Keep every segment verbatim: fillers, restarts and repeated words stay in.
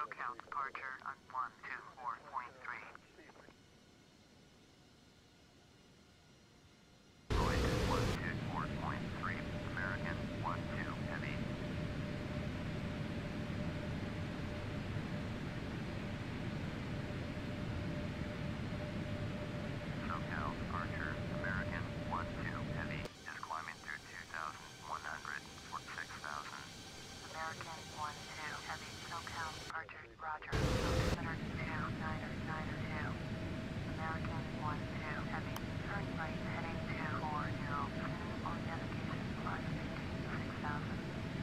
SoCal departure on one two four point three. Lloyd one two four point three, American one two heavy. SoCal departure, American one two heavy, is climbing through two thousand one hundred for six thousand. American one two heavy, SoCal departure, roger, altimeter two nine nine two. American one two heavy, turn right heading two four zero, on navigation plus six thousand.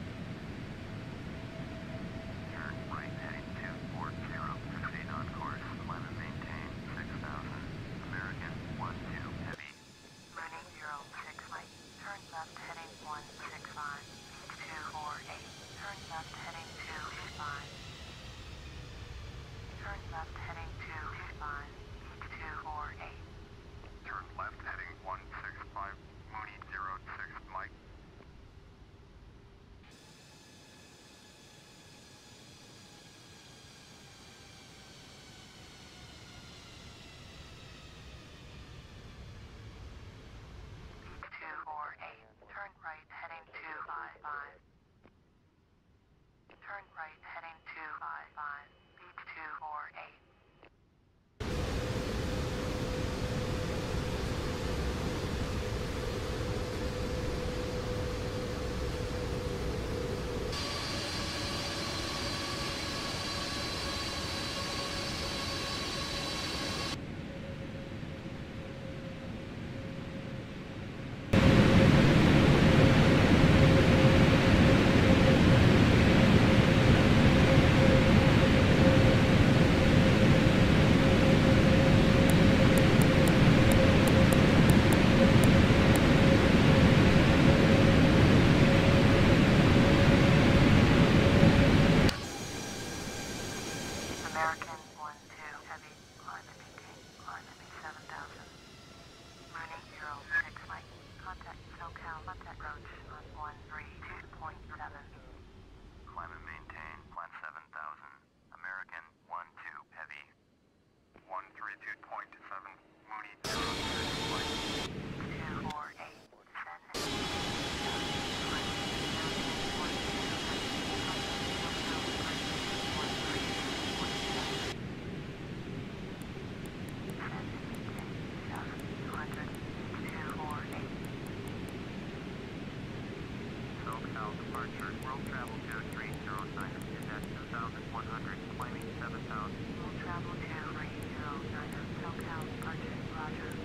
Turn right heading two four zero, proceed on course, climb and maintain six thousand. American one two heavy. Running zero six right, turn left heading one six five, two four eight, turn left heading two two five. Turn left heading two two five, two four eight. Turn left heading one six five, Mooney zero six Mike. two four eight, turn right heading two five five. Turn right heading two five five, beat two four eight. American one two heavy, climb and maintain, climb and be seven thousand. Mooney zero six Mike, contact SoCal, contact Roach on one three two point seven. Climb and maintain, climb seven thousand. American one two heavy. one three two point seven, Mooney zero six Mike. two four eight, descend. SoCal departure, world travel two three zero nine, is at two thousand one hundred, climbing seven thousand. World travel two three zero nine, SoCal departure, roger.